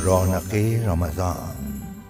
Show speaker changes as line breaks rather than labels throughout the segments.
رونق رمضان.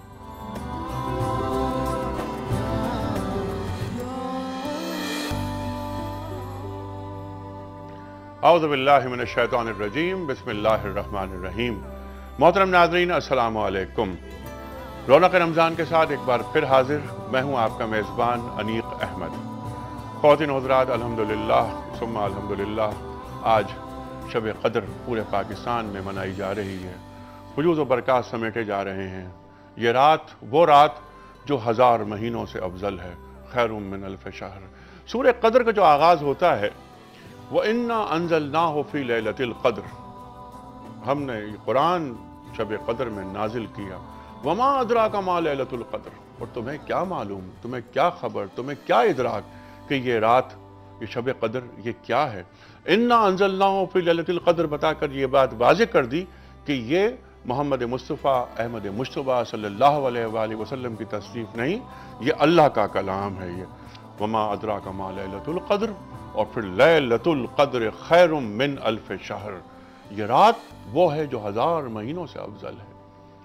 اعوذ باللہ من الشیطان الرجیم، بسم اللہ الرحمن الرحیم. محترم ناظرین، السلام علیکم. رونق رمضان کے ساتھ ایک بار پھر حاضر میں ہوں آپ کا میزبان انیق احمد. خواتین و حضرات، الحمدللہ ثم الحمدللہ، آج شب قدر پورے پاکستان میں منائی جا رہی ہے. فیوز و برکات سمیٹے جا رہے ہیں. یہ رات وہ رات جو 1000 مہینوں سے افضل ہے. خیر من الف شہر. سورہ قدر کا جو آغاز ہوتا ہے، وَإِنَّا أَنزَلْنَاهُ فِي لَيْلَةِ الْقَدْرِ، ہم نے یہ قرآن شب قدر میں نازل کیا. وَمَا أَدْرَاكَ مَا لَيْلَةُ الْقَدْرِ، اور تمہیں کیا معلوم، تمہیں کیا خبر، تمہیں کیا ادراک کہ یہ رات، یہ شب قدر یہ کیا ہے. إِنَّا أَنزَلْنَاهُ فِي لَيْلَةِ الْقَدْرِ بتا کر یہ بات واضح کر دی کہ یہ محمد مصطفیٰ احمد مجتبیٰ صلی اللہ علیہ وآلہ وسلم کی تصریف نہیں، یہ اللہ کا کلام ہے. یہ وَمَا أَدْرَاكَ مَا لَيْلَةُ الْقَدْرِ، اور پھر لیلۃ القدر خیر من الف شہر، یہ رات وہ ہے جو 1000 مہینوں سے افضل ہے.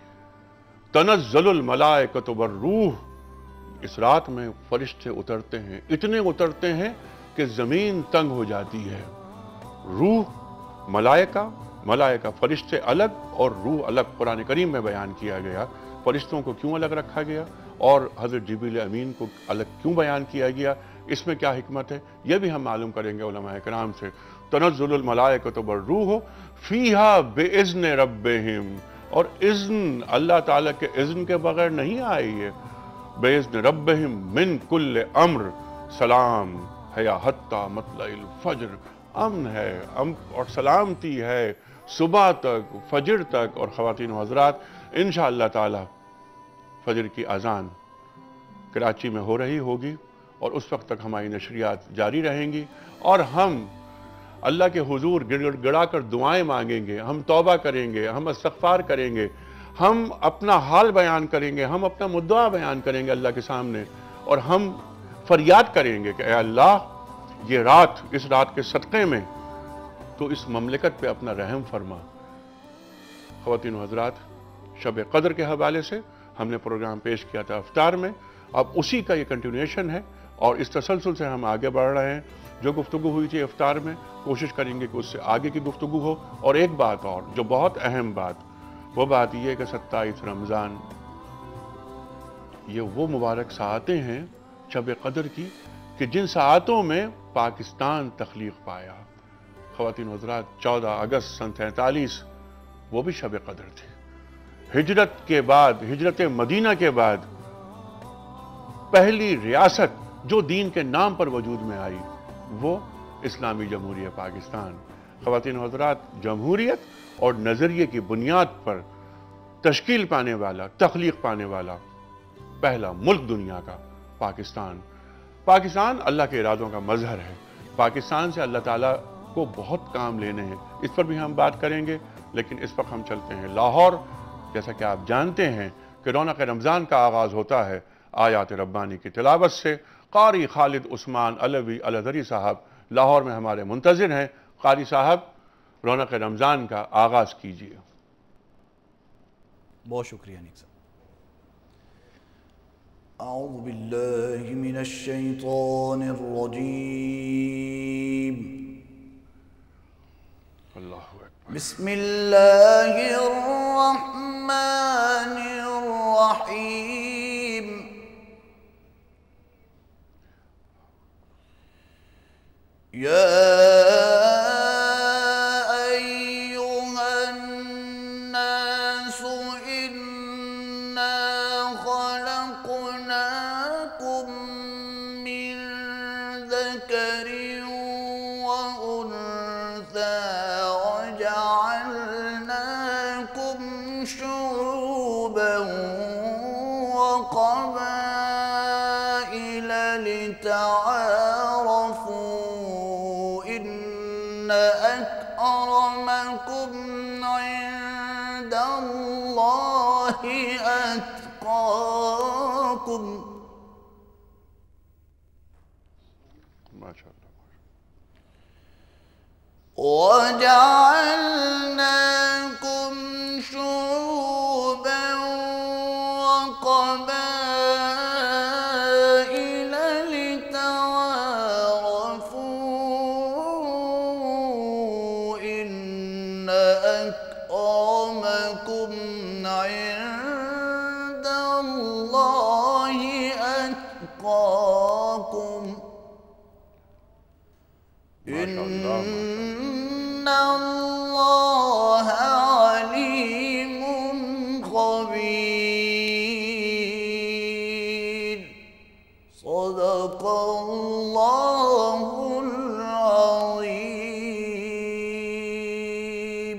تنزل الملائکۃ والروح، اس رات میں فرشتے اترتے ہیں، اتنے اترتے ہیں کہ زمین تنگ ہو جاتی ہے. روح ملائکہ فرشتے الگ اور روح الگ قرآن کریم میں بیان کیا گیا. فرشتوں کو کیوں الگ رکھا گیا اور حضرت جبریل امین کو الگ کیوں بیان کیا گیا، اس میں کیا حکمت ہے، یہ بھی ہم معلوم کریں گے علماء کرام سے. تنزل الملائکۃ والروح فیہا بِإِذْنِ رَبِّہم، اور اذن اللہ تعالیٰ کے اذن کے بغیر نہیں آئی ہے. بِإِذْنِ رَبِّہم مِّن کُلِّ امر سلام ہے حتی مطلع الفجر، امن ہے اور سلامتی ہے صبح تک، فجر تک. اور خواتین و حضرات، انشاءاللہ تعالی فجر کی اذان کراچی میں ہو رہی ہوگی اور اس وقت تک ہماری نشریات جاری رہیں گی، اور ہم اللہ کے حضور گڑ گڑا کر دعائیں مانگیں گے، ہم توبہ کریں گے، ہم استغفار کریں گے، ہم اپنا حال بیان کریں گے، ہم اپنا مدعا بیان کریں گے اللہ کے سامنے، اور ہم فریاد کریں گے کہ اے اللہ، یہ رات، اس رات کے صدقے میں تو اس مملکت پہ اپنا رحم فرما. خواتین و حضرات، شب قدر کے حوالے سے ہم نے پروگرام پیش کیا تھا افطار میں، اب اسی کا یہ کنٹینیوشن ہے اور اس تسلسل سے ہم آگے بڑھ رہے ہیں. جو گفتگو ہوئی تھی افطار میں، کوشش کریں گے کہ اس سے آگے کی گفتگو ہو. اور ایک بات اور جو بہت اہم بات، وہ بات یہ کہ 27 رمضان یہ وہ مبارک ساعتیں ہیں شب قدر کی کہ جن ساعتوں میں پاکستان تخلیق پایا. خواتین و حضرات، 14 اگست سن 43 وہ بھی شب قدر تھی. ہجرت کے بعد، ہجرت مدینہ کے بعد پہلی ریاست جو دین کے نام پر وجود میں آئی وہ اسلامی جمہوریہ پاکستان. خواتین و حضرات، جمہوریت اور نظریے کی بنیاد پر تشکیل پانے والا، تخلیق پانے والا پہلا ملک دنیا کا پاکستان. پاکستان اللہ کے ارادوں کا مظہر ہے. پاکستان سے اللہ تعالیٰ کو بہت کام لینے ہیں، اس پر بھی ہم بات کریں گے. لیکن اس وقت ہم چلتے ہیں لاہور. جیسا کہ آپ جانتے ہیں کہ رونق رمضان کا آغاز ہوتا ہے آیات ربانی کی تلاوت سے. قاری خالد عثمان علوی الازہری صاحب لاہور میں ہمارے منتظر ہیں. قاری صاحب، رونق رمضان کا آغاز کیجیے.
بہت شکریہ نیک صاحب. اعوذ باللہ من الشیطان الرجیم.
اللہ اکبر.
بسم اللہ الرحمن الرحیم. یا تعارفوا إن أكرمكم عند الله أتقاكم.
ما شاء الله.
وجعلناكم شعوبا عند الله أتقاكم إن الله عليم خبير صدق الله العظيم.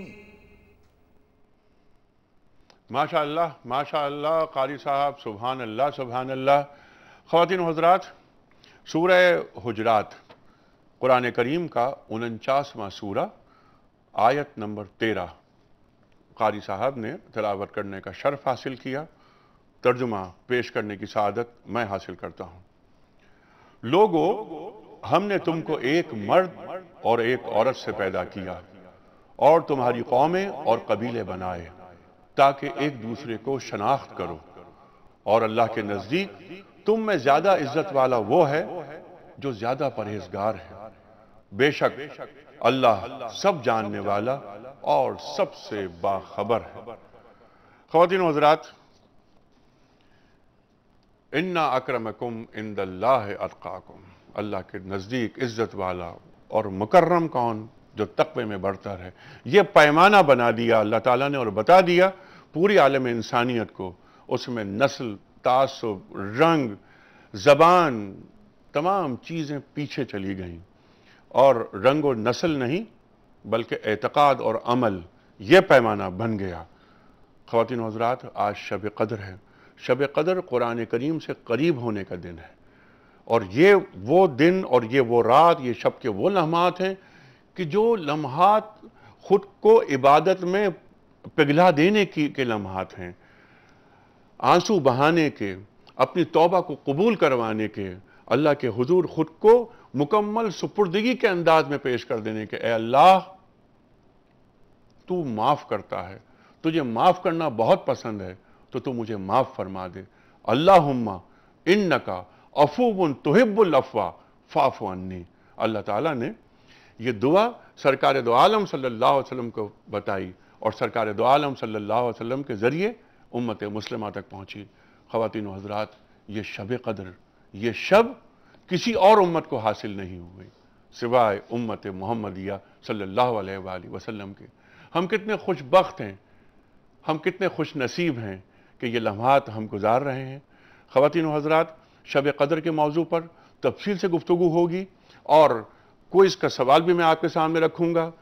ماشاء اللہ قاری صاحب، سبحان اللہ. خواتین و حضرات، سورہ حجرات قرآن کریم کا 49واں سورہ، آیت نمبر 13 قاری صاحب نے تلاوت کرنے کا شرف حاصل کیا. ترجمہ پیش کرنے کی سعادت میں حاصل کرتا ہوں. لوگو، ہم نے تم کو ایک مرد اور ایک عورت سے پیدا کیا اور تمہاری قومیں اور قبیلے بنائے تاکہ ایک دوسرے کو شناخت کرو، اور اللہ کے نزدیک تم میں زیادہ عزت والا وہ ہے جو زیادہ پرہیزگار ہے. بے شک اللہ سب جاننے والا اور سب سے باخبر ہے. خواتین و حضرات، اِنَّا اَكْرَمَكُمْ عِنْدَ اللَّهِ أَتْقَاكُمْ، اللہ کے نزدیک عزت والا اور مکرم کون؟ جو تقوی میں برتر ہے. یہ پیمانہ بنا دیا اللہ تعالیٰ نے اور بتا دیا پوری عالم انسانیت کو. اس میں نسل، تعصب، رنگ، زبان، تمام چیزیں پیچھے چلی گئیں، اور رنگ و نسل نہیں بلکہ اعتقاد اور عمل، یہ پیمانہ بن گیا. خواتین و حضرات، آج شب قدر ہے. شب قدر قرآن کریم سے قریب ہونے کا دن ہے، اور یہ وہ دن اور یہ وہ رات، یہ شب کے وہ لمحات ہیں کہ جو لمحات خود کو عبادت میں پگھلا دینے کے لمحات ہیں، آنسو بہانے کے، اپنی توبہ کو قبول کروانے کے، اللہ کے حضور خود کو مکمل سپردگی کے انداز میں پیش کر دینے کے. اے اللہ، تو معاف کرتا ہے، تجھے معاف کرنا بہت پسند ہے، تو تو مجھے معاف فرما دے. اللہم انکا عفو تحب العفو فاعف عنی. اللہ تعالیٰ نے یہ دعا سرکار دو عالم صلی اللہ علیہ وسلم کو بتائی، اور سرکار دو عالم صلی اللہ علیہ وسلم کے ذریعے امت مسلمہ تک پہنچی. خواتین و حضرات، یہ شب قدر، یہ شب کسی اور امت کو حاصل نہیں ہوئی سوائے امت محمدیہ صلی اللہ علیہ وآلہ وسلم کے. ہم کتنے خوش بخت ہیں، ہم کتنے خوش نصیب ہیں کہ یہ لمحات ہم گزار رہے ہیں. خواتین و حضرات، شب قدر کے موضوع پر تفصیل سے گفتگو ہوگی، اور کوئز کا سوال بھی میں آپ کے سامنے رکھوں گا.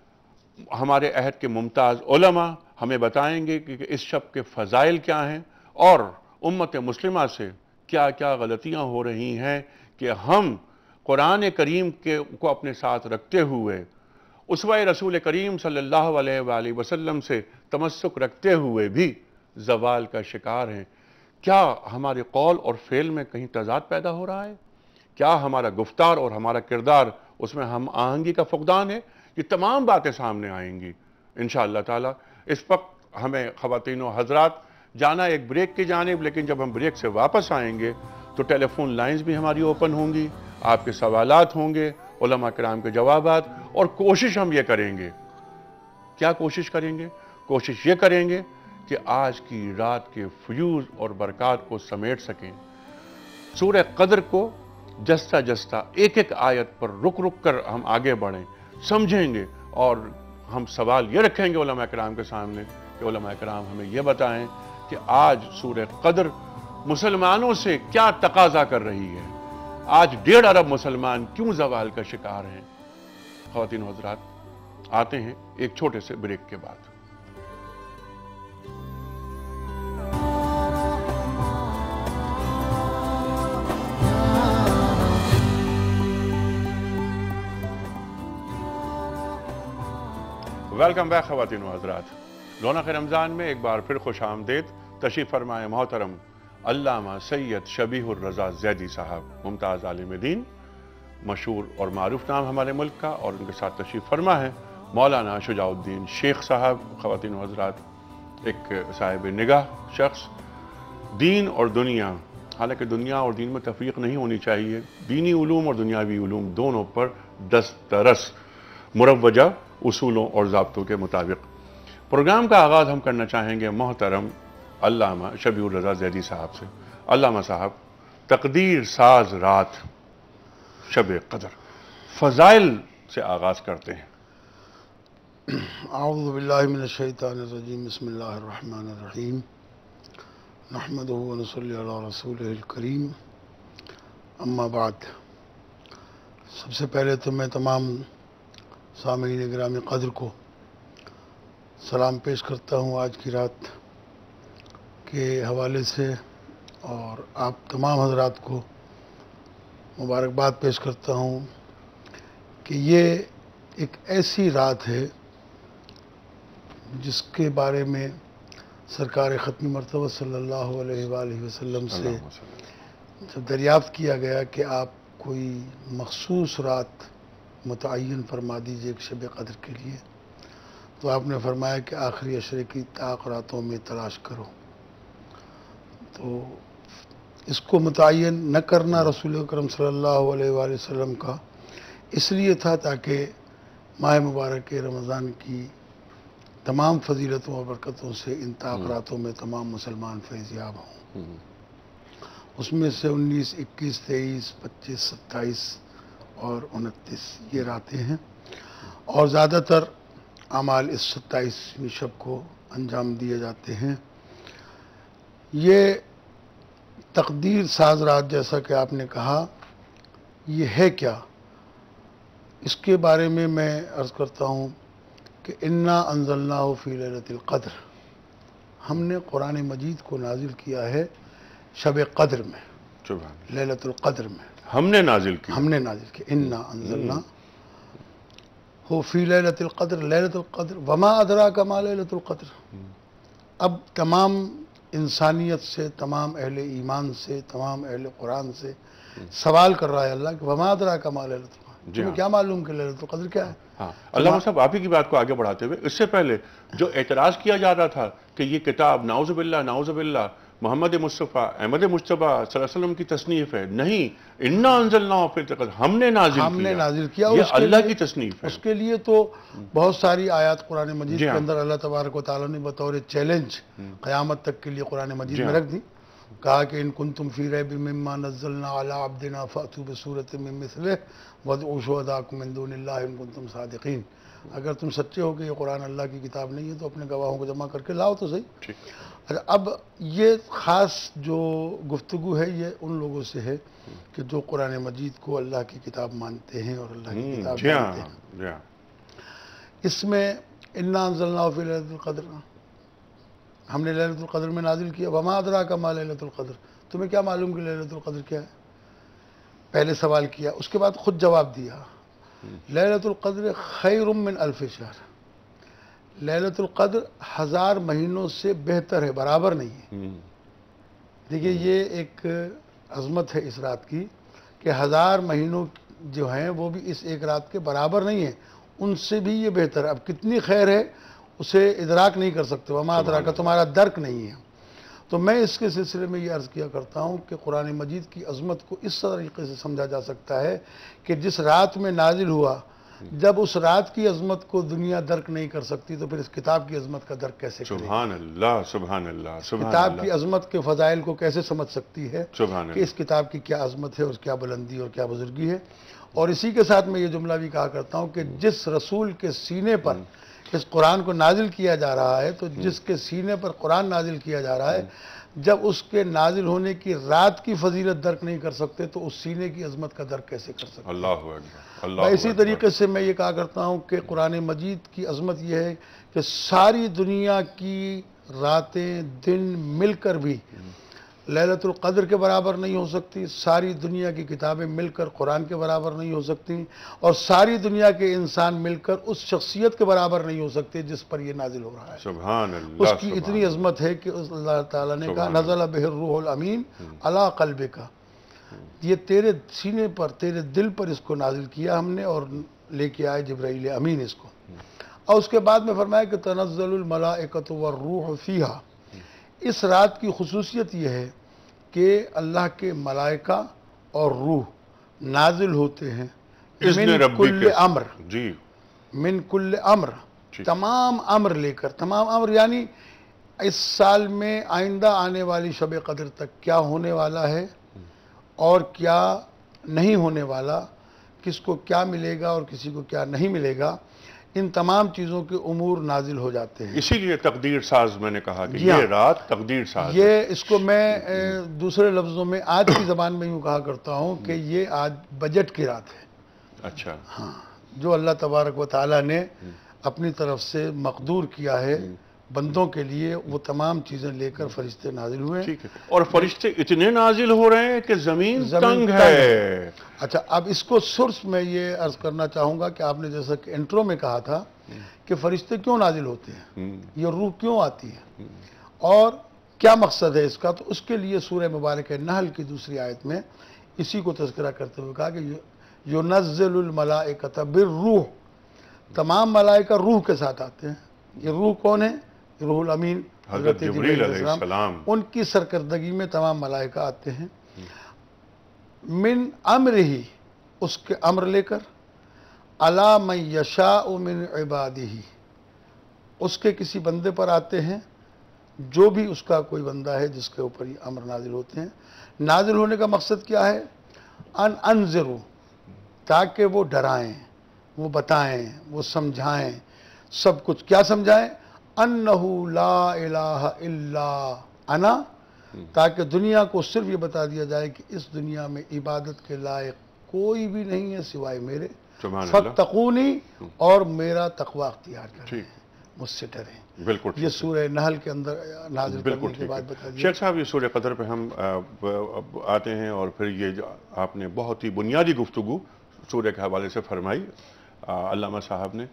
ہمارے عہد کے ممتاز علماء ہمیں بتائیں گے کہ اس شب کے فضائل کیا ہیں، اور امت مسلمہ سے کیا کیا غلطیاں ہو رہی ہیں کہ ہم قرآن کریم کو اپنے ساتھ رکھتے ہوئے، اسوہ رسول کریم صلی اللہ علیہ وآلہ وسلم سے تمسک رکھتے ہوئے بھی زوال کا شکار ہیں. کیا ہمارے قول اور فعل میں کہیں تضاد پیدا ہو رہا ہے؟ کیا ہمارا گفتار اور ہمارا کردار اس میں ہم آہنگی کا فقدان ہے؟ یہ تمام باتیں سامنے آئیں گی انشاءاللہ تعالی. اس وقت ہمیں خواتین و حضرات جانا ایک بریک کی جانب، لیکن جب ہم بریک سے واپس آئیں گے تو ٹیلی فون لائنز بھی ہماری اوپن ہوں گی، آپ کے سوالات ہوں گے، علماء کرام کے جوابات، اور کوشش ہم یہ کریں گے. کیا کوشش کریں گے؟ کوشش یہ کریں گے کہ آج کی رات کے فیوز اور برکات کو سمیٹ سکیں. سورہ قدر کو جستہ جستہ ایک ایک آیت پر رک رک کر ہم آگے بڑھیں، سمجھیں گے، اور ہم سوال یہ رکھیں گے علماء کرام کے سامنے کہ علماء کرام ہمیں یہ بتائیں کہ آج سورہ قدر مسلمانوں سے کیا تقاضا کر رہی ہے، آج 1.5 ارب مسلمان کیوں زوال کا شکار ہیں. خواتین و حضرات، آتے ہیں ایک چھوٹے سے بریک کے بعد. ویلکم بیک خواتین و حضرات. رونق رمضان میں ایک بار پھر خوش آمدید. تشریف فرمائے محترم علامہ سید شبیہ الرضا زیدی صاحب، ممتاز عالم دین، مشہور اور معروف نام ہمارے ملک کا، اور ان کے ساتھ تشریف فرما ہے مولانا شجاع الدین شیخ صاحب. خواتین و حضرات، ایک صاحب نگاہ شخص، دین اور دنیا، حالانکہ دنیا اور دین میں تفریق نہیں ہونی چاہیے، دینی علوم اور دنیاوی علوم دونوں پر دسترس، مروجہ اصولوں اور ضابطوں کے مطابق. پروگرام کا آغاز ہم کرنا چاہیں گے محترم علامہ شبیہ الرضا زیدی صاحب سے۔ علامہ صاحب، تقدیر ساز رات شب قدر، فضائل سے آغاز کرتے ہیں۔
اعوذ باللہ من الشیطان الرجیم، بسم اللہ الرحمن الرحیم، نحمدہ ونصلی علی رسولہ الکریم، اما بعد۔ سب سے پہلے تو میں تمام سامعین گرامی قدر کو سلام پیش کرتا ہوں آج کی رات کے حوالے سے، اور آپ تمام حضرات کو مبارکباد پیش کرتا ہوں کہ یہ ایک ایسی رات ہے جس کے بارے میں سرکار ختمی مرتبہ صلی اللہ علیہ وآلہ وسلم سے جب دریافت کیا گیا کہ آپ کوئی مخصوص رات متعین فرما دیجئے ایک شب قدر کے لیے، تو آپ نے فرمایا کہ آخری عشرے کی طاق راتوں میں تلاش کرو۔ تو اس کو متعین نہ کرنا رسول اکرم صلی اللہ علیہ وآلہ وسلم کا اس لیے تھا تاکہ ماہ مبارک رمضان کی تمام فضیلتوں اور برکتوں سے ان طاق راتوں میں تمام مسلمان فیض یاب ہوں۔ اس میں سے 19، 21، 23، 25، 27 اور 29 یہ راتیں ہیں، اور زیادہ تر اعمال اس 27ویں شب کو انجام دیے جاتے ہیں۔ یہ تقدیر ساز رات جیسا کہ آپ نے کہا، یہ ہے کیا؟ اس کے بارے میں عرض کرتا ہوں کہ انا انزلناہ فی لیلۃ القدر، ہم نے قرآن مجید کو نازل کیا ہے شب قدر میں، لیلۃ القدر میں
ہم نے نازل کیا،
انا انزلناہ ہو فی لیلۃ القدر، لیلۃ القدر وما ادراک ما لیلۃ القدر۔ اب تمام انسانیت سے، تمام اہل ایمان سے، تمام اہل قرآن سے سوال کر رہا ہے اللہ کہ وما ادراک ما لیلۃ القدر، تمہیں کیا معلوم کہ لیلۃ القدر کیا ہے؟
ہاں، علامہ صاحب آپ ہی کی بات کو آگے بڑھاتے ہوئے، اس سے پہلے جو اعتراض کیا جا رہا تھا کہ یہ کتاب نعوذ باللہ محمد مصطفیٰ احمد مجتبیٰ صلی اللہ علیہ وسلم کی تصنیف ہے، نہیں، انا انزلناہ فی لیلۃ القدر، ہم نے نازل کیا، یہ اللہ کی تصنیف ہے۔
اس کے لیے تو بہت ساری آیات قرآن مجید کے اندر اللہ تبارک و تعالیٰ نے بطور چیلنج قیامت تک کے لیے قرآن مجید میں رکھ دی، کہا کہ ان کنتم فی ریب مما نزلنا علی عبدنا فأتوا بسورۃ من مثلہ وادعوا شہداءکم من دون اللہ ان کنتم صادقین۔ اگر تم سچے ہو کہ یہ قرآن اللہ کی کتاب نہیں ہے تو اپنے گواہوں کو جمع کر کے لاؤ تو صحیح۔ اب یہ خاص جو گفتگو ہے یہ ان لوگوں سے ہے کہ جو قرآن مجید کو اللہ کی کتاب مانتے ہیں اور اللہ کی کتاب مانتے ہیں۔ اس میں انا انزلناہ فی لیلۃ القدر، ہم نے لیلۃ القدر میں نازل کیا، وما ادراک ما لیلۃ القدر، تمہیں کیا معلوم کہ لیلۃ القدر کیا ہے؟ پہلے سوال کیا، اس کے بعد خود جواب دیا، لیلۃ القدر خیر من الف شہر، لیلۃ القدر 1000 مہینوں سے بہتر ہے، برابر نہیں ہے۔ دیکھیے یہ ایک عظمت ہے اس رات کی کہ 1000 مہینوں جو ہیں وہ بھی اس ایک رات کے برابر نہیں ہیں، ان سے بھی یہ بہتر ہے۔ اب کتنی خیر ہے اسے ادراک نہیں کر سکتے، وما ادراک، تمہارا درک نہیں ہے۔ تو میں اس کے سلسلے میں یہ عرض کیا کرتا ہوں کہ قرآن مجید کی عظمت کو اس طریقے سے سمجھا جا سکتا ہے کہ جس رات میں نازل ہوا، جب اس رات کی عظمت کو دنیا درک نہیں کر سکتی تو پھر اس کتاب کی عظمت کا درک کیسے کرے؟
سبحان اللہ، سبحان اللہ، سبحان اللہ۔
کتاب کی عظمت کے فضائل کو کیسے سمجھ سکتی ہے
سبحان اللہ
کہ اس کتاب کی کیا عظمت ہے اور کیا بلندی اور کیا بزرگی ہے؟ اور اسی کے ساتھ میں یہ جملہ بھی کہا کرتا ہوں کہ جس رسول کے سینے پر اس قرآن کو نازل کیا جا رہا ہے، تو جس کے سینے پر قرآن نازل کیا جا رہا ہے، جب اس کے نازل ہونے کی رات کی فضیلت درک نہیں کر سکتے تو اس سینے کی عظمت کا درک کیسے کر سکتے؟
اللہ اکبر، اللہ
اسی
اکبر۔
طریقے سے میں یہ کہا کرتا ہوں کہ قرآن مجید کی عظمت یہ ہے کہ ساری دنیا کی راتیں دن مل کر بھی لیلۃ القدر کے برابر نہیں ہو سکتی، ساری دنیا کی کتابیں مل کر قرآن کے برابر نہیں ہو سکتی، اور ساری دنیا کے انسان مل کر اس شخصیت کے برابر نہیں ہو سکتے جس پر یہ نازل ہو رہا ہے۔
سبحان اللہ،
اس کی اتنی عظمت ہے کہ اللہ تعالیٰ نے کہا نزل بہ الروح الامین علی قلبک، یہ تیرے سینے پر، تیرے دل پر اس کو نازل کیا ہم نے، اور لے کے آئے جبرائیل امین اس کو۔ اور اس کے بعد میں فرمایا کہ تنزل الملائکۃ والروح فیہا، اس رات کی خصوصیت یہ ہے کہ اللہ کے ملائکہ اور روح نازل ہوتے ہیں
اذن
من
ربک،
کل امر،
جی،
من کل امر، تمام امر لے کر، تمام امر یعنی اس سال میں آئندہ آنے والی شب قدر تک کیا ہونے والا ہے اور کیا نہیں ہونے والا، کس کو کیا ملے گا اور کسی کو کیا نہیں ملے گا، ان تمام چیزوں کے امور نازل ہو جاتے ہیں۔
اسی لیے تقدیر ساز میں نے کہا کہ یہ رات تقدیر ساز ہے۔
یہ اس کو میں دوسرے لفظوں میں آج کی زبان میں یوں کہا کرتا ہوں کہ یہ آج بجٹ کی رات ہے۔
اچھا،
ہاں، جو اللہ تبارک و تعالیٰ نے اپنی طرف سے مقدور کیا ہے بندوں کے لیے، وہ تمام چیزیں لے کر فرشتے نازل ہوئے۔
ٹھیک ہے، اور فرشتے اتنے نازل ہو رہے ہیں کہ زمین تنگ ہے۔
اچھا، اب اس کو سورس میں یہ عرض کرنا چاہوں گا کہ آپ نے جیسا کہ انٹرو میں کہا تھا کہ فرشتے کیوں نازل ہوتے ہیں، یہ روح کیوں آتی ہے اور کیا مقصد ہے اس کا، تو اس کے لیے سورہ مبارکہ نحل کی دوسری آیت میں اسی کو تذکرہ کرتے ہوئے کہا کہ یُنَزِّلُ الْمَلَائِکَةَ بِالرُّوحِ، تمام ملائکہ روح کے ساتھ آتے ہیں۔ یہ روح کون ہے؟ روح الامین
حضرت جبریل علیہ السلام،
ان کی سرکردگی میں تمام ملائکہ آتے ہیں۔ من امرہ، اس کے امر لے کر، علی من یشاء من عبادہ، اس کے کسی بندے پر آتے ہیں جو بھی اس کا کوئی بندہ ہے جس کے اوپر یہ امر نازل ہوتے ہیں۔ نازل ہونے کا مقصد کیا ہے؟ ان انذروا، تاکہ وہ ڈرائیں، وہ بتائیں، وہ سمجھائیں، سب کچھ کیا سمجھائیں؟ انہو لا الہ الا انا، تاکہ دنیا کو صرف یہ بتا دیا جائے کہ اس دنیا میں عبادت کے لائق کوئی بھی نہیں ہے سوائے میرے، فاتقونی، اور میرا تقوی اختیار کریں، مجھ سے ڈریں۔
بالکل
یہ سورہ نحل کے اندر نازل کرنے کے بعد بتا دیا۔
شیخ صاحب، یہ سورہ قدر پہ ہم آتے ہیں، اور پھر یہ جو آپ نے بہت ہی بنیادی گفتگو سورہ کے حوالے سے فرمائی علامہ صاحب نے،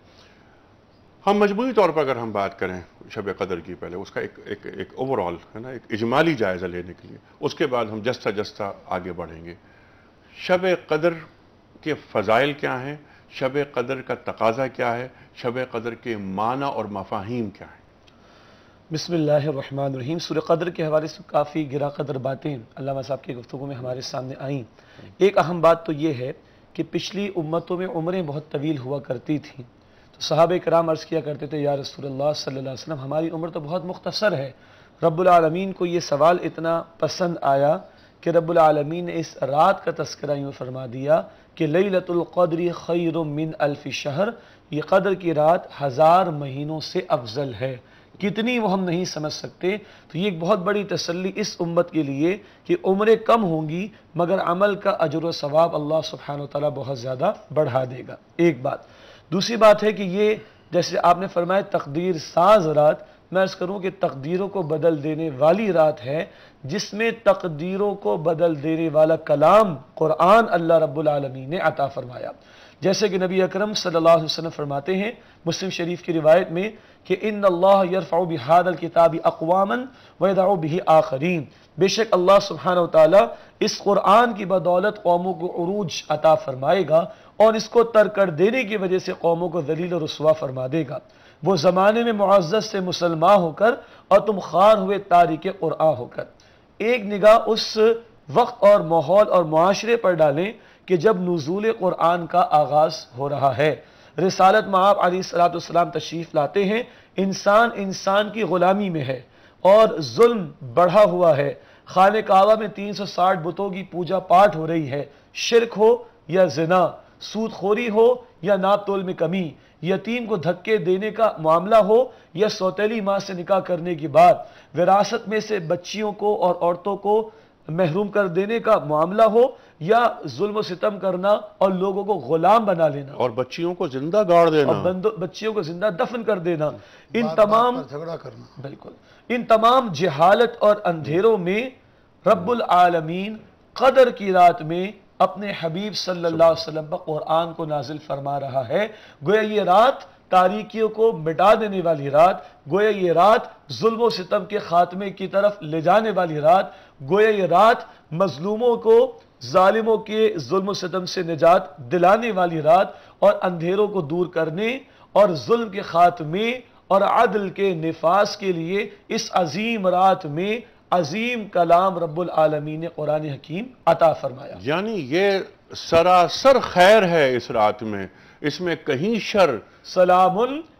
ہم مجموعی طور پر اگر ہم بات کریں شب قدر کی، پہلے اس کا ایک اوورال ہے نا، ایک اجمالی جائزہ لینے کے لیے، اس کے بعد ہم جستہ جستہ آگے بڑھیں گے۔ شب قدر کے فضائل کیا ہیں، شب قدر کا تقاضا کیا ہے، شب قدر کے معنی اور مفاہیم کیا ہیں؟
بسم اللہ الرحمن الرحیم۔ سورہ قدر کے حوالے سے کافی گرا قدر باتیں علامہ صاحب کی گفتگو میں ہمارے سامنے آئیں۔ ایک اہم بات تو یہ ہے کہ پچھلی امتوں میں عمریں بہت طویل ہوا کرتی تھیں، تو صحابہ کرام عرض کیا کرتے تھے، یا رسول اللہ صلی اللہ علیہ وسلم، ہماری عمر تو بہت مختصر ہے۔ رب العالمین کو یہ سوال اتنا پسند آیا کہ رب العالمین نے اس رات کا تذکرہ یوں فرما دیا کہ لیلۃ القدر خیر من الف شہر، یہ قدر کی رات 1000 مہینوں سے افضل ہے۔ کتنی وہ ہم نہیں سمجھ سکتے، تو یہ ایک بہت بڑی تسلی اس امت کے لیے کہ عمریں کم ہوں گی مگر عمل کا اجر و ثواب اللہ سبحانہ وتعالی بہت زیادہ بڑھا دے گا، ایک بات۔ دوسری بات ہے کہ یہ جیسے آپ نے فرمایا تقدیر ساز رات، میں عرض کروں کہ تقدیروں کو بدل دینے والی رات ہے، جس میں تقدیروں کو بدل دینے والا کلام قرآن اللہ رب العالمین نے عطا فرمایا۔ جیسے کہ نبی اکرم صلی اللہ علیہ وسلم فرماتے ہیں مسلم شریف کی روایت میں کہ ان اللہ یرفع بہذا الکتاب اقواما ویضع بہ آخرین، بے شک اللہ سبحانہ وتعالی اس قرآن کی بدولت قوموں کو عروج عطا فرمائے گا اور اس کو ترک کر دینے کی وجہ سے قوموں کو ذلیل و رسوا فرما دے گا۔ وہ زمانے میں معزز سے مسلمان ہو کر اور تم خوار ہوئے تارک قرآن ہو کر۔ ایک نگاہ اس وقت اور ماحول اور معاشرے پر ڈالیں کہ جب نزول قرآن کا آغاز ہو رہا ہے، رسالت مآب علیہ السلام تشریف لاتے ہیں، انسان کی غلامی میں ہے اور ظلم بڑھا ہوا ہے، خانہ کعبہ میں 360 بتوں کی پوجا پاٹ ہو رہی ہے، شرک ہو یا زنا، سود خوری ہو یا ناپ تول میں کمی، یتیم کو دھکے دینے کا معاملہ ہو یا سوتیلی ماں سے نکاح کرنے کے بعد وراثت میں سے بچیوں کو اور عورتوں کو محروم کر دینے کا معاملہ ہو یا ظلم و ستم کرنا اور لوگوں کو غلام بنا لینا
اور بچیوں کو زندہ گاڑ دینا
اور بچیوں کو زندہ دفن کر دینا، ان تمام
جھگڑا کرنا،
بالکل ان تمام جہالت اور اندھیروں میں رب العالمین قدر کی رات میں اپنے حبیب صلی اللہ علیہ وسلم پر قرآن کو نازل فرما رہا ہے۔ گویا یہ رات تاریکیوں کو مٹا دینے والی رات، گویا یہ رات ظلم و ستم کے خاتمے کی طرف لے جانے والی رات، گویا یہ رات مظلوموں کو ظالموں کے ظلم و ستم سے نجات دلانے والی رات اور اندھیروں کو دور کرنے اور ظلم کے خاتمے اور عدل کے نفاذ کے لیے اس عظیم رات میں عظیم کلام رب العالمین نے قرآن حکیم عطا فرمایا۔
یعنی یہ سراسر خیر ہے اس رات میں، اس میں کہیں شر،
سلام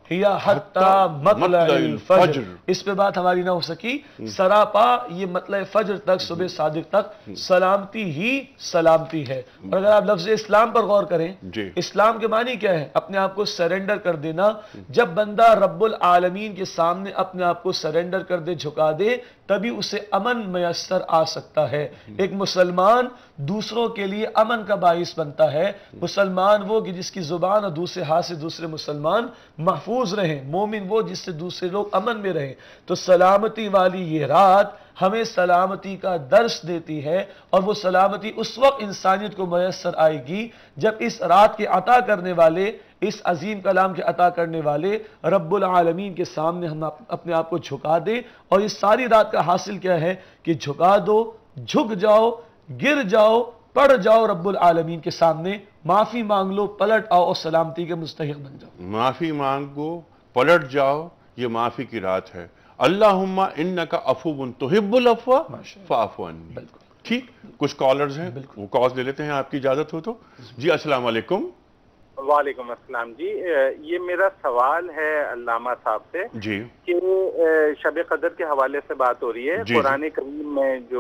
یا حتی مطلع الفجر، اس پہ بات ہماری نہ ہو سکی، سراپا یہ مطلع فجر تک، صبح صادق تک سلامتی ہی سلامتی ہے۔ اور اگر آپ لفظ اسلام پر غور کریں، اسلام کے معنی کیا ہے؟ اپنے آپ کو سرنڈر کر دینا۔ جب بندہ رب العالمین کے سامنے اپنے آپ کو سرنڈر کر دے، جھکا دے، تبھی اسے امن میسر آ سکتا ہے۔ ایک مسلمان دوسروں کے لیے امن کا باعث بنتا ہے۔ مسلمان وہ کہ جس کی زبان اور دوسرے ہاتھ سے دوسرے مسلمان محفوظ رہیں، مومن وہ جس سے دوسرے لوگ امن میں رہیں۔ تو سلامتی والی یہ رات ہمیں سلامتی کا درس دیتی ہے، اور وہ سلامتی اس وقت انسانیت کو میسر آئے گی جب اس رات کے عطا کرنے والے، اس عظیم کلام کے عطا کرنے والے رب العالمین کے سامنے ہم اپنے آپ کو جھکا دیں۔ اور اس ساری رات کا حاصل کیا ہے کہ جھکا دو، جھک جاؤ، گر جاؤ، پڑ جاؤ رب العالمین کے سامنے، معافی مانگ لو، پلٹ آؤ اور سلامتی کے مستحق بن جاؤ۔
معافی مانگو، پلٹ جاؤ، یہ معافی کی رات ہے۔ اللہم انکا عفو تحب العفو فاعف عنی۔ ٹھیک، کچھ کالرز ہیں، وہ کالز لے لیتے ہیں آپ کی اجازت ہو تو۔ جی السلام علیکم۔
وعلیکم السلام جی، یہ میرا سوال ہے علامہ صاحب سے
جی
کہ شب قدر کے حوالے سے بات ہو رہی ہے۔ قرآن کریم میں جو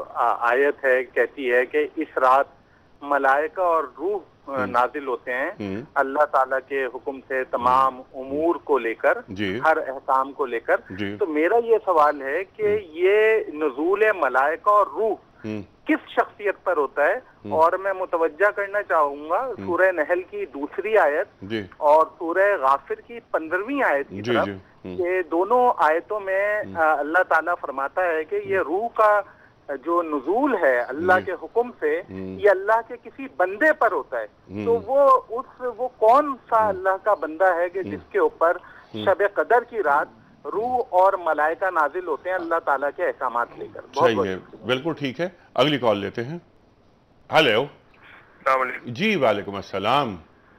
آیت ہے کہتی ہے کہ اس رات ملائکہ اور روح نازل ہوتے ہیں اللہ تعالیٰ کے حکم سے تمام امور کو لے کر، ہر احکام کو لے کر۔ تو میرا یہ سوال ہے کہ یہ نزول ملائکہ اور روح کس شخصیت پر ہوتا ہے؟ اور میں متوجہ کرنا چاہوں گا سورہ نحل کی 2 آیت اور سورہ غافر کی 15ویں آیت کی طرف، کہ دونوں آیتوں میں اللہ تعالیٰ فرماتا ہے کہ یہ روح کا جو نزول ہے اللہ کے حکم سے، یہ اللہ کے کسی بندے پر ہوتا ہے۔ تو وہ کون سا اللہ کا بندہ ہے کہ جس کے اوپر شب قدر کی رات روح اور ملائکہ نازل ہوتے ہیں اللہ تعالیٰ کے احکامات لے کر؟
صحیح ہے، بالکل ٹھیک ہے۔ اگلی کال لیتے ہیں۔ ہیلو،
السلام علیکم۔
جی وعلیکم السلام۔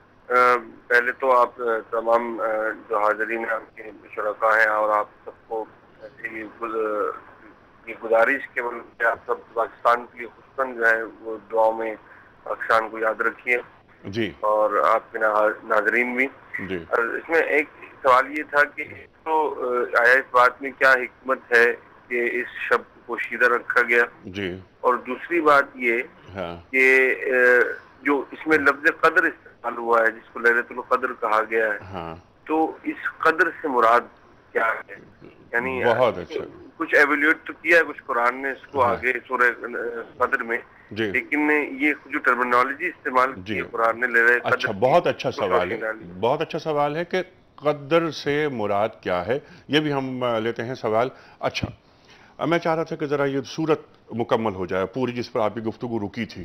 پہلے تو آپ تمام جو حاضرین ہیں، آپ کے شرکاء ہیں، اور آپ سب کو یہ گزارش کے کہ آپ سب پاکستان کے لیے خصوصاً جو ہے وہ دعاؤں میں پاکستان کو یاد رکھیے،
جی،
اور آپ کے ناظرین بھی۔
جی،
اس میں ایک سوال یہ تھا کہ تو آیا اس بات میں کیا حکمت ہے کہ اس شب کو پوشیدہ رکھا گیا؟
جی،
اور دوسری بات یہ کہ جو اس میں لفظ قدر استعمال ہوا ہے جس کو لیلۃ القدر کہا گیا ہے، تو اس قدر سے مراد کیا ہے؟ یعنی
بہت اچھا،
کچھ ایویلیوٹ تو کیا ہے کچھ قرآن نے اس کو آگے سورہ قدر میں، لیکن یہ جو ٹرمینالوجی استعمال کی ہے قرآن نے لیلۃ قدر،
اچھا، بہت اچھا سوال ہے، بہت اچھا سوال ہے کہ قدر سے مراد کیا ہے، یہ بھی ہم لیتے ہیں سوال۔ اچھا، میں چاہ رہا تھا کہ ذرا یہ صورت مکمل ہو جائے پوری جس پر آپ کی گفتگو رکی تھی۔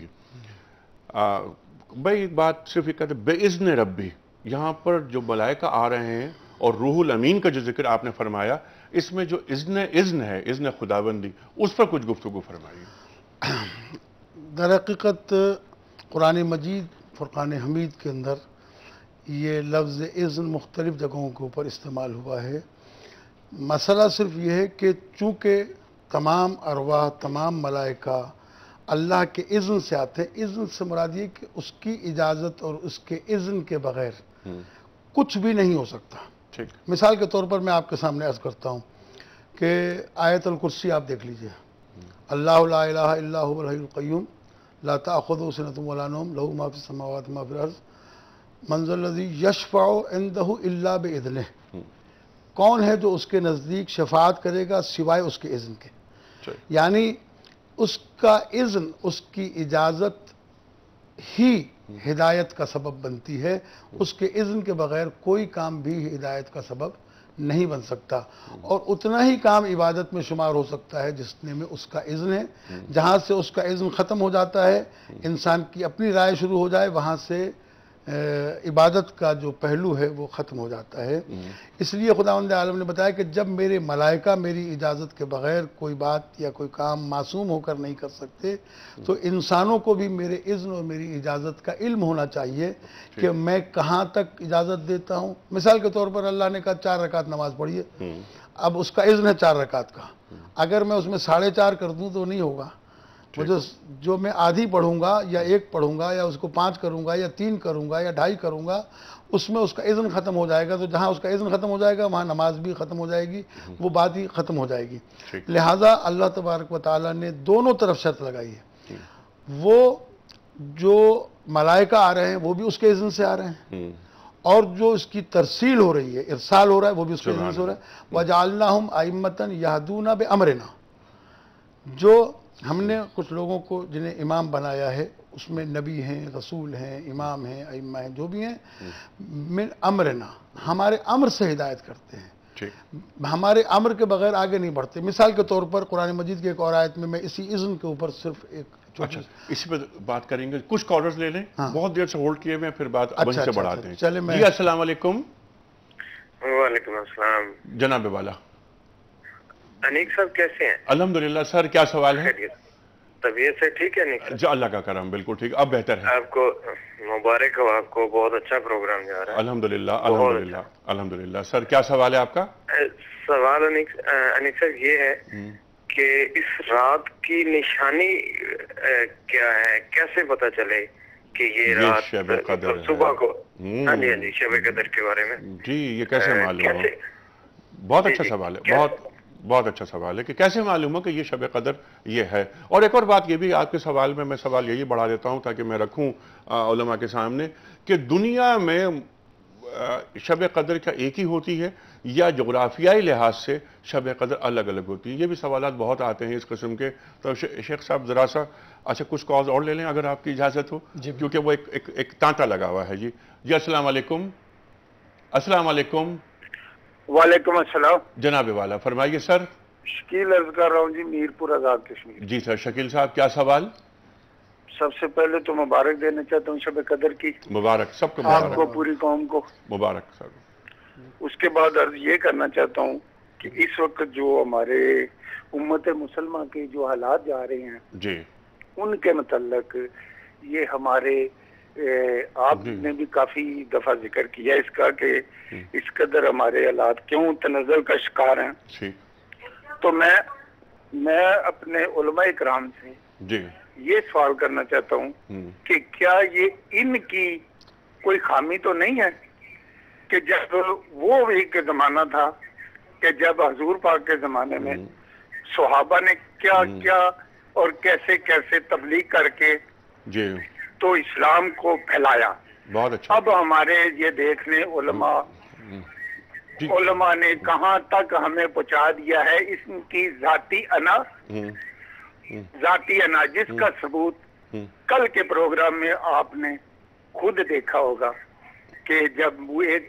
بھائی ایک بات صرف یہ کہتے ہیں بِإِذْنِ ربی، یہاں پر جو ملائکہ آ رہے ہیں اور روح الامین کا جو ذکر آپ نے فرمایا، اس میں جو اذن ہے، اذن خداوندی، اس پر کچھ گفتگو فرمائیے۔
در حقیقت قرآن مجید فرقان حمید کے اندر یہ لفظ اذن مختلف جگہوں کے اوپر استعمال ہوا ہے۔ مسئلہ صرف یہ ہے کہ چونکہ تمام ارواح، تمام ملائکہ اللہ کے اذن سے آتے ہیں، اذن سے مراد یہ کہ اس کی اجازت اور اس کے اذن کے بغیر کچھ بھی نہیں ہو سکتا۔ مثال کے طور پر میں آپ کے سامنے عرض کرتا ہوں کہ آیت الکرسی آپ دیکھ لیجئے، اللہ لا الہ الا هو الحی القیوم لا تأخذہ سنۃ ولا نوم لہ ما فی السماوات وما فی الارض من ذا الذی یشفع عندہ الا بإذنہ، کون ہے جو اس کے نزدیک شفاعت کرے گا سوائے اس کے اذن کے؟ یعنی اس کا اذن، اس کی اجازت ہی ہدایت کا سبب بنتی ہے، اس کے اذن کے بغیر کوئی کام بھی ہدایت کا سبب نہیں بن سکتا، اور اتنا ہی کام عبادت میں شمار ہو سکتا ہے جتنے میں اس کا اذن ہے۔ جہاں سے اس کا اذن ختم ہو جاتا ہے، انسان کی اپنی رائے شروع ہو جائے، وہاں سے عبادت کا جو پہلو ہے وہ ختم ہو جاتا ہے۔ اس لیے خداوند عالم نے بتایا کہ جب میرے ملائکہ میری اجازت کے بغیر کوئی بات یا کوئی کام معصوم ہو کر نہیں کر سکتے، تو انسانوں کو بھی میرے اذن اور میری اجازت کا علم ہونا چاہیے کہ میں کہاں تک اجازت دیتا ہوں۔ مثال کے طور پر اللہ نے کہا 4 رکعت نماز پڑھیے، اب اس کا اذن ہے 4 رکعت کا، اگر میں اس میں 4.5 کر دوں تو نہیں ہوگا، جو میں آدھی پڑھوں گا یا 1 پڑھوں گا یا اس کو 5 کروں گا یا 3 کروں گا یا 2.5 کروں گا، اس میں اس کا اذن ختم ہو جائے گا، تو جہاں اس کا اذن ختم ہو جائے گا وہاں نماز بھی ختم ہو جائے گی، وہ بات ہی ختم ہو جائے گی۔ لہٰذا اللہ تبارک و تعالیٰ نے دونوں طرف شرط لگائی ہے، وہ جو ملائکہ آ رہے ہیں وہ بھی اس کے اذن سے آ رہے ہیں، اور جو اس کی ترسیل ہو رہی ہے، ارسال ہو رہا ہے، وہ بھی اس کے اذن سے ہو رہا ہے۔ وَجَعَلْنَاهُمْ أَئِمَّةً يَهْدُونَ بِأَمْرِنَا، جو ہم نے کچھ لوگوں کو جنہیں امام بنایا ہے، اس میں نبی ہیں، رسول ہیں، امام ہیں، ائمہ ہیں، جو بھی ہیں، من امرنا، ہمارے امر سے ہدایت کرتے ہیں، ہمارے امر کے بغیر آگے نہیں بڑھتے۔ مثال کے طور پر قرآن مجید کی ایک اور آیت میں اسی اذن کے اوپر صرف ایک
اچھا اسی پہ بات کریں گے، کچھ کالرز لے لیں، بہت دیر سے ہولڈ کیے ہوئے ہیں، پھر بات وہیں سے بڑھاتے ہیں۔ جی السلام علیکم۔
وعلیکم السلام
جناب والا۔
انیک صاحب کیسے ہیں؟
الحمدللہ سر، کیا سوال ہے؟
طبیعت سے ٹھیک ہے انیک صاحب؟
جی اللہ کا کرم، بالکل ٹھیک، اب بہتر ہے۔
آپ کو مبارک ہو، آپ کو بہت اچھا پروگرام جا رہا ہے۔
الحمدللہ الحمدللہ الحمدللہ۔ سر کیا سوال ہے آپ کا؟
سوال انیک صاحب یہ ہے کہ اس رات کی نشانی کیا ہے، کیسے پتہ چلے کہ یہ رات
شب قدر
صبح کو؟ ہاں جی شب قدر کے بارے میں
جی یہ کیسے معلوم ہو؟ بہت اچھا سوال ہے، بہت اچھا سوال ہے کہ کیسے معلوم ہو کہ یہ شب قدر یہ ہے۔ اور ایک اور بات یہ بھی آپ کے سوال میں سوال یہی بڑھا دیتا ہوں تاکہ میں رکھوں علماء کے سامنے کہ دنیا میں شب قدر کیا ایک ہی ہوتی ہے یا جغرافیائی لحاظ سے شب قدر الگ الگ ہوتی ہے؟ یہ بھی سوالات بہت آتے ہیں اس قسم کے۔ تو شیخ صاحب ذرا سا اچھا کچھ کالز اور لے لیں اگر آپ کی اجازت ہو، کیونکہ وہ ایک تانتا لگا ہوا ہے۔ جی السلام علیکم۔ السلام علیکم۔
وعلیکم السلام
جناب والا فرمائیے سر۔
شکیل عرض کر رہا ہوں جی، میرپور آزاد کشمیر۔
جی سر شکیل صاحب کیا سوال؟
سب سے پہلے تو مبارک دینا چاہتا ہوں شب قدر کی،
مبارک سب کو،
آپ کو پوری قوم کو
مبارک سر۔
اس کے بعد عرض یہ کرنا چاہتا ہوں کہ اس وقت جو ہمارے امت مسلمہ کے جو حالات جا رہے ہیں
جی
ان کے متعلق یہ ہمارے آپ نے بھی کافی دفعہ ذکر کیا اس کا کہ اس قدر ہمارے حالات کیوں تنزل کا شکار ہیں۔ تو میں اپنے علماء اکرام سے یہ سوال کرنا چاہتا ہوں کہ کیا یہ ان کی کوئی خامی تو نہیں ہے کہ جب وہ ایک زمانہ تھا کہ جب حضور پاک کے زمانے میں صحابہ نے کیا کیا اور کیسے کیسے تبلیغ کر کے تو اسلام کو پھیلایا۔
بہت اچھا۔
اب ہمارے یہ دیکھ لیں علماء نے کہاں تک ہمیں پہنچا دیا ہے اس کی ذاتی انا جس کا ثبوت کل کے پروگرام میں آپ نے خود دیکھا ہوگا کہ جب وہ ایک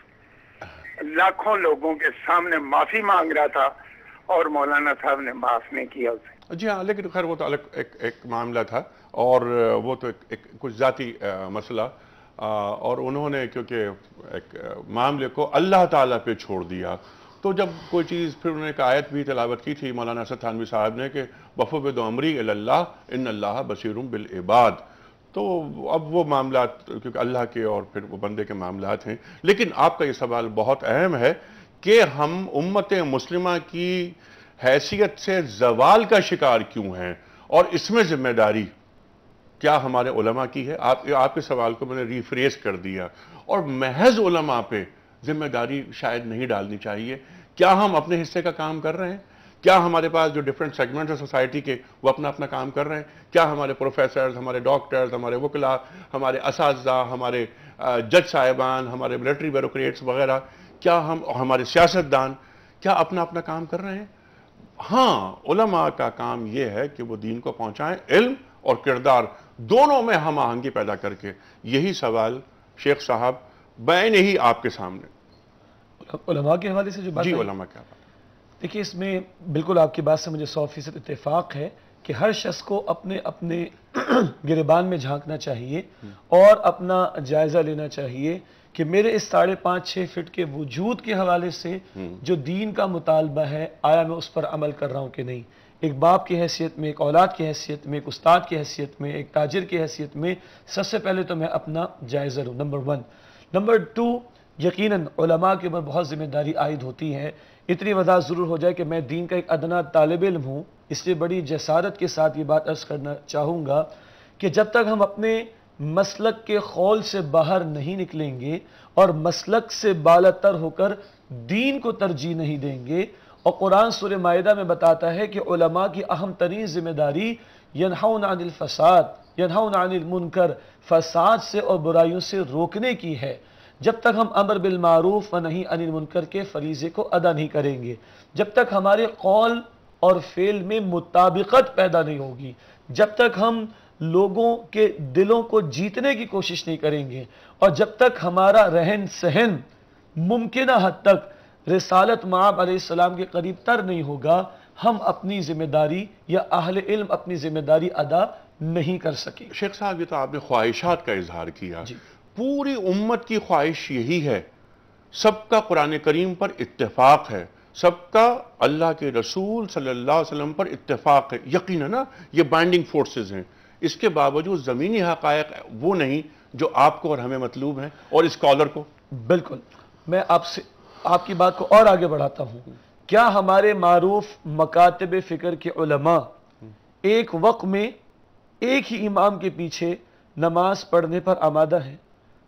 شخص لاکھوں لوگوں کے سامنے معافی مانگ رہا تھا اور مولانا صاحب نے معاف نہیں کیا اسے۔
جی ہاں، لیکن خیر وہ تو الگ ایک معاملہ تھا اور وہ تو ایک کچھ ذاتی مسئلہ، اور انہوں نے کیونکہ ایک معاملے کو اللہ تعالیٰ پہ چھوڑ دیا تو جب کوئی چیز پھر انہوں نے ایک آیت بھی تلاوت کی تھی مولانا اسد تھانوی صاحب نے کہ وَفَوِّضُ أَمْرِي إِلَى اللَّهِ إِنَّ اللَّهَ بَصِيرٌ بِالْعِبَادِ، تو اب وہ معاملات کیونکہ اللہ کے اور پھر وہ بندے کے معاملات ہیں۔ لیکن آپ کا یہ سوال بہت اہم ہے کہ ہم امت مسلمہ کی حیثیت سے زوال کا شکار کیوں ہیں اور اس میں ذمہ داری کیا ہمارے علماء کی ہے؟ آپ کے سوال کو میں نے ریفریز کر دیا، اور محض علماء پہ ذمہ داری شاید نہیں ڈالنی چاہیے۔ کیا ہم اپنے حصے کا کام کر رہے ہیں؟ کیا ہمارے پاس جو ڈیفرنٹ سیگمنٹس ہیں سوسائٹی کے وہ اپنا کام کر رہے ہیں؟ کیا ہمارے پروفیسرز، ہمارے ڈاکٹرز، ہمارے وکلاء، ہمارے اساتذہ، ہمارے جج صاحبان، ہمارے ملٹری بیوروکریٹس وغیرہ، کیا ہمارے سیاستدان کیا اپنا کام کر رہے ہیں؟ ہاں، علماء کا کام یہ ہے کہ وہ دین کو پہنچائیں، علم اور کردار دونوں میں ہم آہنگی پیدا کر کے۔ یہی سوال شیخ صاحب بین ہی آپ کے سامنے
علماء کے حوالے سے جو بات
جی علماء کیا بات؟
دیکھیے اس میں بالکل آپ کی بات سے مجھے 100% اتفاق ہے کہ ہر شخص کو اپنے گریبان میں جھانکنا چاہیے اور اپنا جائزہ لینا چاہیے کہ میرے اس 5.5-6 فٹ کے وجود کے حوالے سے جو دین کا مطالبہ ہے آیا میں اس پر عمل کر رہا ہوں کہ نہیں۔ ایک باپ کی حیثیت میں، ایک اولاد کی حیثیت میں، ایک استاد کی حیثیت میں، ایک تاجر کی حیثیت میں سب سے پہلے تو میں اپنا جائزہ لوں، نمبر 1۔ نمبر 2، یقیناً علماء کے اوپر بہت ذمہ داری عائد ہوتی ہے۔ اتنی وضاحت ضرور ہو جائے کہ میں دین کا ایک ادنا طالب علم ہوں، اس لیے بڑی جسارت کے ساتھ یہ بات عرض کرنا چاہوں گا کہ جب تک ہم اپنے مسلک کے خول سے باہر نہیں نکلیں گے اور مسلک سے بالاتر ہو کر دین کو ترجیح نہیں دیں گے. اور قرآن سورہ مائدہ میں بتاتا ہے کہ علماء کی اہم ترین ذمہ داری ینہون عن الفساد، ینہون عن المنکر، فساد سے اور برائیوں سے روکنے کی ہے. جب تک ہم امر بالمعروف و نہی عن المنکر کے فریضے کو ادا نہیں کریں گے، جب تک ہمارے قول اور فعل میں مطابقت پیدا نہیں ہوگی، جب تک ہم لوگوں کے دلوں کو جیتنے کی کوشش نہیں کریں گے، اور جب تک ہمارا رہن سہن ممکنہ حد تک رسالت مآب علیہ السلام کے قریب تر نہیں ہوگا، ہم اپنی ذمہ داری یا اہل علم اپنی ذمہ داری ادا نہیں کر سکیں.
شیخ صاحب، یہ تو آپ نے خواہشات کا اظہار کیا. پوری امت کی خواہش یہی ہے، سب کا قرآن کریم پر اتفاق ہے، سب کا اللہ کے رسول صلی اللہ علیہ وسلم پر اتفاق ہے. یقیناً یہ بائنڈنگ فورسز ہیں. اس کے باوجود زمینی حقائق وہ نہیں جو آپ کو اور ہمیں مطلوب ہیں اور اسکالر کو.
بالکل. میں آپ کی بات کو اور آگے بڑھاتا ہوں. کیا ہمارے معروف مکاتب فکر کے علماء ایک وقت میں ایک ہی امام کے پیچھے نماز پڑھنے پر آمادہ ہیں؟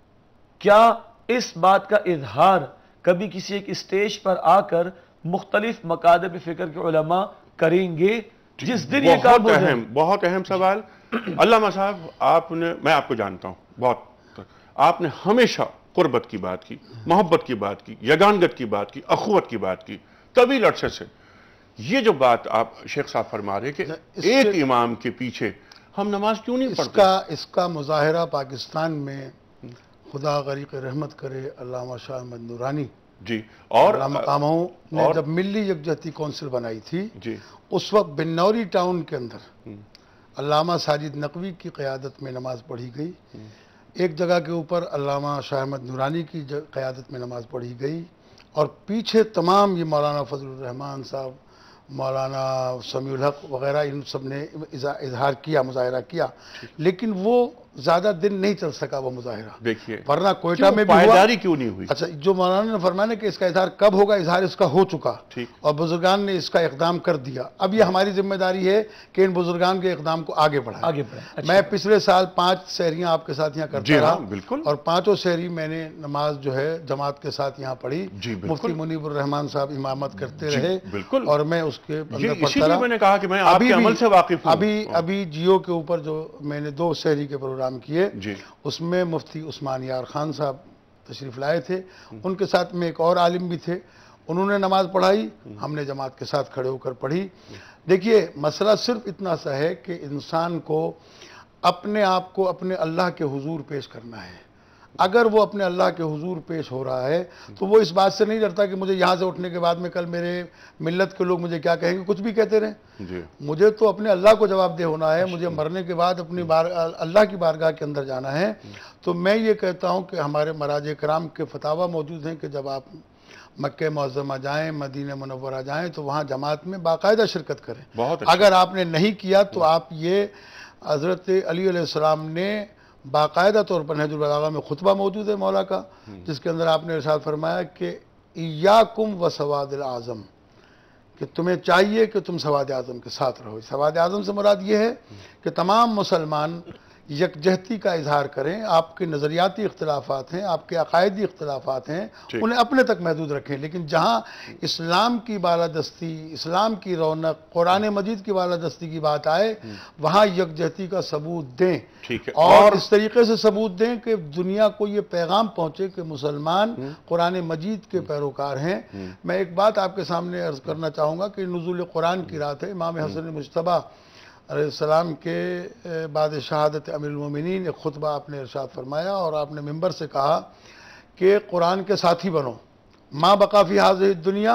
کیا اس بات کا اظہار کبھی کسی ایک اسٹیج پر آ کر مختلف مکاتب فکر کے علماء کریں گے؟ جس دن یہ کام ہو جائے.
بہت اہم سوال. علامہ صاحب، میں آپ کو جانتا ہوں، بہت آپ نے ہمیشہ قربت کی بات کی، محبت کی بات کی، یگانگت کی بات کی، اخوت کی بات کی طویل عرصے سے. یہ جو بات آپ شیخ صاحب فرما رہے کہ ایک امام کے پیچھے ہم نماز کیوں نہیں پڑھتے؟
اس کا مظاہرہ پاکستان میں خدا غریق رحمت کرے علامہ شاہ احمد نورانی
اور
علامہ مقاموں نے جب ملی یکجہتی کونسل بنائی تھی، اس وقت بنوری ٹاؤن کے اندر علامہ ساجد نقوی کی قیادت میں نماز پڑھی گئی. ایک جگہ کے اوپر علامہ شاہ احمد نورانی کی قیادت میں نماز پڑھی گئی، اور پیچھے تمام یہ مولانا فضل الرحمان صاحب، مولانا سمیع الحق وغیرہ، ان سب نے اظہار کیا، مظاہرہ کیا. لیکن وہ زیادہ دن نہیں چل سکا وہ مظاہرہ.
دیکھیے
ورنہ کوئٹہ میں بھی
پائیداری کیوں نہیں ہوئی؟
اچھا، جو مولانا نے فرمایا کہ اس کا اظہار کب ہوگا، اظہار اس کا ہو چکا، اور بزرگان نے اس کا اقدام کر دیا. اب یہ ہماری ذمہ داری ہے کہ ان بزرگان کے اقدام کو آگے بڑھائیں. میں پچھلے سال 5 سحریاں آپ کے ساتھ یہاں کرتا رہا، اور 5 سحری میں نے نماز جو ہے جماعت کے ساتھ یہاں پڑھی. مفتی منیب الرحمان صاحب امامت کرتے رہے، اور میں اس کے اندر پڑھتا رہا.
میں نے کہا کہ میں آپ کے عمل سے واقف ہوں.
ابھی جیو کے اوپر جو میں نے 2 سحری کے پروگرام کیے، اس میں مفتی عثمان یار خان صاحب تشریف لائے تھے. ان کے ساتھ میں ایک اور عالم بھی تھے، انہوں نے نماز پڑھائی، ہم نے جماعت کے ساتھ کھڑے ہو کر پڑھی. دیکھیے، مسئلہ صرف اتنا سا ہے کہ انسان کو اپنے آپ کو اپنے اللہ کے حضور پیش کرنا ہے. اگر وہ اپنے اللہ کے حضور پیش ہو رہا ہے تو وہ اس بات سے نہیں ڈرتا کہ مجھے یہاں سے اٹھنے کے بعد میں کل میرے ملت کے لوگ مجھے کیا کہیں گے، کچھ بھی کہتے رہیں. مجھے تو اپنے اللہ کو جواب دہ ہونا ہے. مجھے مرنے کے بعد اپنی اللہ کی بارگاہ کے اندر جانا ہے. تو میں یہ کہتا ہوں کہ ہمارے مراجع کرام کے فتاویٰ موجود ہیں کہ جب آپ مکہ معظمہ جائیں، مدینہ منورہ جائیں، تو وہاں جماعت میں باقاعدہ شرکت کریں. اگر آپ نے نہیں کیا تو آپ یہ حضرت علی علیہ السلام نے باقاعدہ طور پر نہج البلاغہ میں خطبہ موجود ہے مولا کا، جس کے اندر آپ نے ارشاد فرمایا کہ ایاکم و سواد الاعظم، کہ تمہیں چاہیے کہ تم سواد اعظم کے ساتھ رہو. سواد اعظم سے مراد یہ ہے کہ تمام مسلمان یکجہتی کا اظہار کریں. آپ کے نظریاتی اختلافات ہیں، آپ کے عقائدی اختلافات ہیں، انہیں اپنے تک محدود رکھیں. لیکن جہاں اسلام کی بالادستی، اسلام کی رونق، قرآن مجید کی بالادستی کی بات آئے، وہاں یکجہتی کا ثبوت دیں. اور اس طریقے سے ثبوت دیں کہ دنیا کو یہ پیغام پہنچے کہ مسلمان قرآن مجید کے پیروکار ہیں. میں ایک بات آپ کے سامنے عرض کرنا چاہوں گا کہ نزول قرآن کی رات ہے. امام حسن مجتبیٰ علیہ السلام کے بعد شہادت امیر المومنین ایک خطبہ آپ نے ارشاد فرمایا، اور آپ نے ممبر سے کہا کہ قرآن کے ساتھی بنو. ما بقا فی هذه الدنیا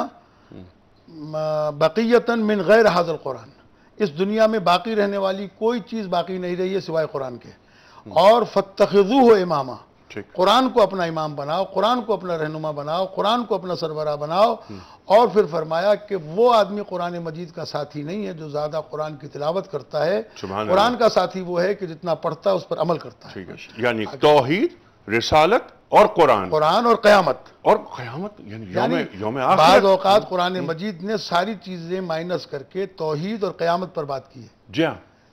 بقیتاً من غیر هذا القرآن. اس دنیا میں باقی رہنے والی کوئی چیز باقی نہیں رہی ہے سوائے قرآن کے. اور فاتخذوہ اماما، قرآن کو اپنا امام بناؤ، قرآن کو اپنا رہنما بناؤ، قرآن کو اپنا سربراہ بناؤ. اور پھر فرمایا کہ وہ آدمی قرآن مجید کا ساتھی نہیں ہے جو زیادہ قرآن کی تلاوت کرتا ہے. قرآن کا ساتھی وہ ہے کہ جتنا پڑھتا ہے اس پر عمل کرتا ہے.
یعنی توحید، رسالت اور قرآن
اور قیامت.
یعنی یوم آخرت.
بعض اوقات قرآن مجید نے ساری چیزیں مائنس کر کے توحید اور قیامت پر بات کی ہے.
جی ہاں،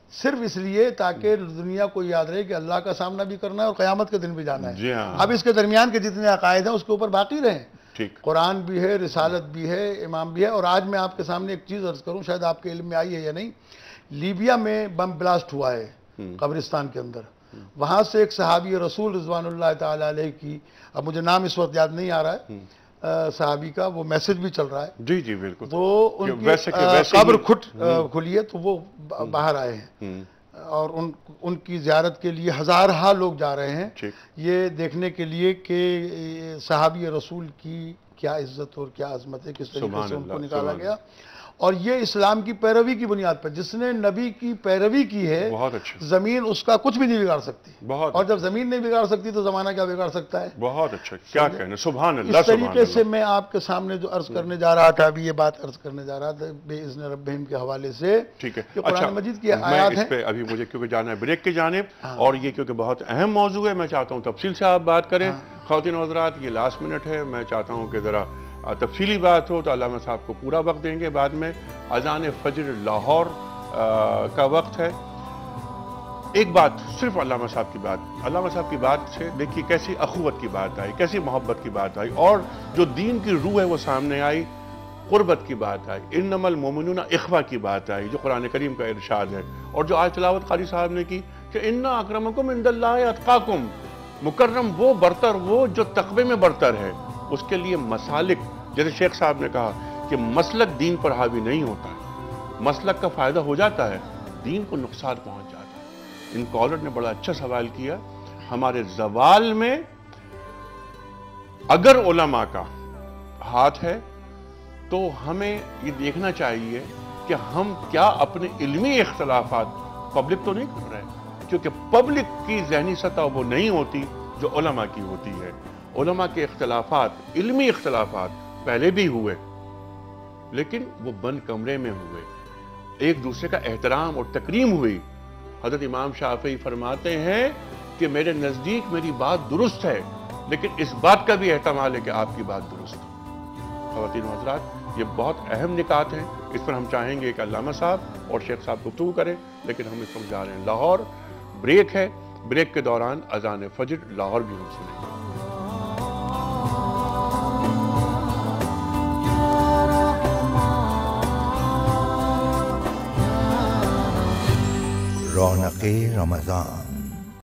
صرف اس لیے تاکہ دنیا کو یاد رہے کہ اللہ کا سامنا بھی کرنا ہے اور قیامت کے دن بھی جانا ہے. اب اس کے درمیان کے جتنے عقائد ہیں اس کے اوپر باقی رہیں. قرآن بھی ہے, رسالت بھی ہے, امام بھی ہے. اور آج میں آپ کے سامنے ایک چیز عرض کروں, شاید آپ کے علم میں آئی ہے یا نہیں. لیبیا میں بم بلاسٹ ہوا ہے قبرستان کے اندر. وہاں سے ایک صحابی رسول رضوان اللہ تعالیٰ علیہ کی, اب مجھے نام اس وقت یاد نہیں آ رہا ہے صحابی کا, وہ میسج بھی چل رہا ہے.
جی جی بالکل.
تو ان کی قبر کھلی ہے تو وہ باہر آئے ہیں اور ان کی زیارت کے لیے ہزارہا لوگ جا رہے ہیں, یہ دیکھنے کے لیے کہ صحابی رسول کی کیا عزت اور کیا عظمت ہے, کس طریقے سے ان کو نکالا گیا. اور یہ اسلام کی پیروی کی بنیاد پر, جس نے نبی کی پیروی کی ہے زمین اس کا کچھ بھی نہیں بگاڑ سکتی. اور جب زمین نہیں بگاڑ سکتی تو زمانہ کیا بگاڑ سکتا ہے.
بہت اچھا, کیا کہنا, سبحان اللہ.
اس طریقے سے میں آپ کے سامنے جو عرض کرنے جا رہا تھا, ابھی یہ بات عرض کرنے جا رہا تھا بے اذن ربہم کے حوالے سے,
ٹھیک ہے,
قرآن مجید کی آیات ہیں.
ابھی مجھے کیونکہ جانا ہے بریک کی جانب, اور یہ کیونکہ بہت اہم موضوع ہے, میں چاہتا ہوں تفصیل سے آپ بات کریں. خواتین و حضرات, یہ لاسٹ منٹ ہے, میں چاہتا ہوں کہ ذرا تفصیلی بات ہو تو علامہ صاحب کو پورا وقت دیں گے. بعد میں اذان فجر لاہور کا وقت ہے. ایک بات صرف علامہ صاحب کی بات, علامہ صاحب کی بات سے دیکھیے کیسی اخوت کی بات آئی, کیسی محبت کی بات آئی, اور جو دین کی روح ہے وہ سامنے آئی, قربت کی بات آئی, انما المؤمنون اخوہ کی بات آئی جو قرآن کریم کا ارشاد ہے. اور جو آج تلاوت قاری صاحب نے کی کہ ان اکرمکم عند اللہ اتقاکم, مکرم وہ برتر وہ جو تقوی میں برتر ہے. اس کے لیے مسالک, جیسے شیخ صاحب نے کہا کہ مسلک دین پر حاوی نہیں ہوتا ہے, مسلک کا فائدہ ہو جاتا ہے, دین کو نقصان پہنچ جاتا ہے. ان کالر نے بڑا اچھا سوال کیا, ہمارے زوال میں اگر علماء کا ہاتھ ہے تو ہمیں یہ دیکھنا چاہیے کہ ہم کیا اپنے علمی اختلافات پبلک تو نہیں کر رہے ہیں, کیونکہ پبلک کی ذہنی سطح وہ نہیں ہوتی جو علماء کی ہوتی ہے. علماء کے اختلافات, علمی اختلافات پہلے بھی ہوئے, لیکن وہ بند کمرے میں ہوئے, ایک دوسرے کا احترام اور تکریم ہوئی. حضرت امام شافعی فرماتے ہیں کہ میرے نزدیک میری بات درست ہے, لیکن اس بات کا بھی احتمال ہے کہ آپ کی بات درست ہو. خواتین و حضرات, یہ بہت اہم نکات ہیں, اس پر ہم چاہیں گے کہ علامہ صاحب اور شیخ صاحب گفتگو کریں, لیکن ہم اس وقت جا رہے ہیں لاہور. بریک ہے, بریک کے دوران اذان فجر لاہور بھی ہم سنیں گے.
رونق رمضان.